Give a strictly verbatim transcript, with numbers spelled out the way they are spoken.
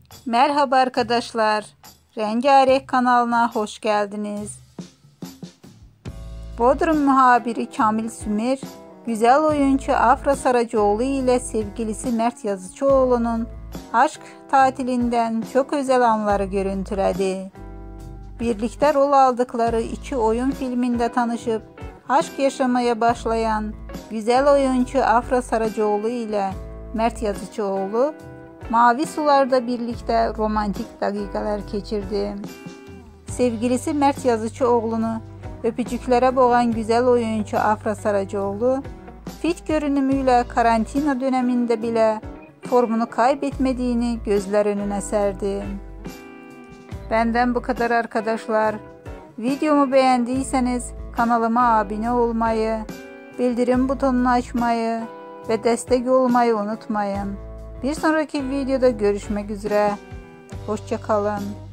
Merhaba arkadaşlar, Rengarenk kanalına hoş geldiniz. Bodrum muhabiri Kamil Sümür, güzel oyuncu Afra Saracoğlu ile sevgilisi Mert Yazıcıoğlu'nun aşk tatilinden çok özel anları görüntüledi. Birlikte rol aldıkları iki oyun filminde tanışıp aşk yaşamaya başlayan güzel oyuncu Afra Saracoğlu ile Mert Yazıcıoğlu, mavi sularda birlikte romantik dakikalar geçirdi. Sevgilisi Mert Yazıcıoğlu'nu öpücüklere boğan güzel oyuncu Afra Saracoğlu, fit görünümüyle karantina döneminde bile formunu kaybetmediğini gözler önüne serdi. Benden bu kadar arkadaşlar. Videomu beğendiyseniz kanalıma abone olmayı, bildirim butonunu açmayı ve destek olmayı unutmayın. Bir sonraki videoda görüşmek üzere. Hoşça kalın.